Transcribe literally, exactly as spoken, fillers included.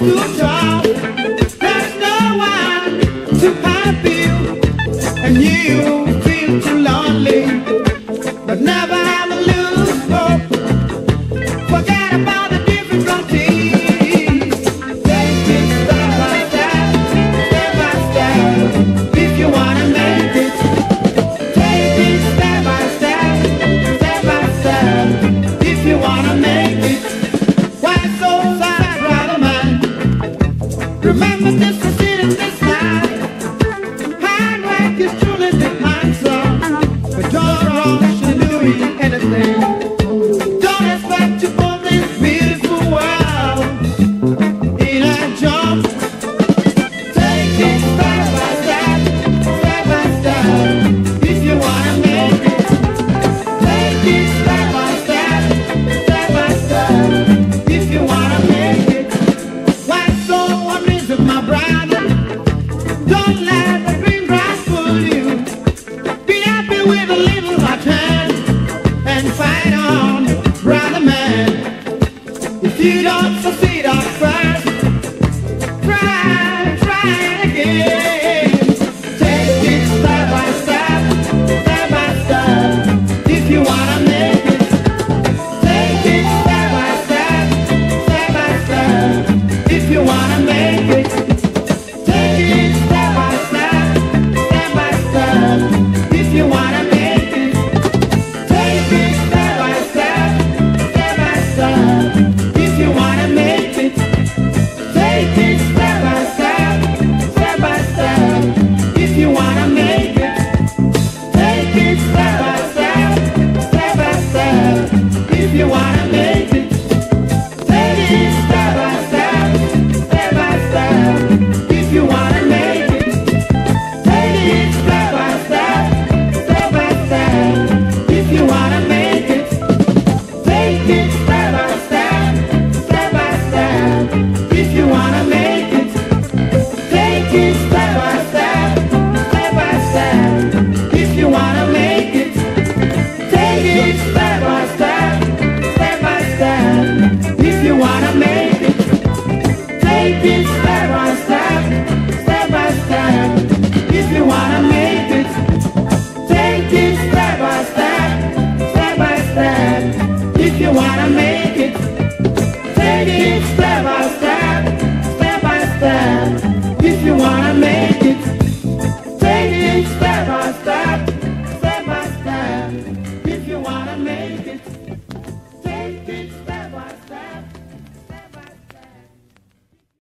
school job. There's no one to help you, and you feel too lonely, but never ever lose hope. Forget about the difficulties. Take it step by step, step by step, if you wanna make it. Take it step by step, step by step, if you wanna make it. Why so sad, brother man? Remember this proceeding this night. Hard work is truly the answer, but don't rush to doing anything. Don't expect to own this beautiful world in a jump. Take it step by step, step by step, if you wanna make it. Take it step by step, step by step, if you wanna make it. Why so unreasonable, my brother? Don't let the green grass fool you. Be happy with a little hot hand and fight on, brother man. If you don't succeed at first, try, try it again. Take it step by step, step by step, if you wanna make it. Take it step by step, step by step, if you wanna make it. Take it step by step, step by step, if you wanna make it. Take it step by step, step by step, if you wanna make it. Take it step by step, step by step, if you wanna make it. Take it step by step, step by step, if you wanna make it. Take it step by step, step by step, if you wanna make it. Take it step by step, step by step, if you wanna make it. Take it step by step, step by step, if you wanna make it. Take it step by step, step by step, if you wanna make it. Take it step by step, step by step, if you wanna make it. Take it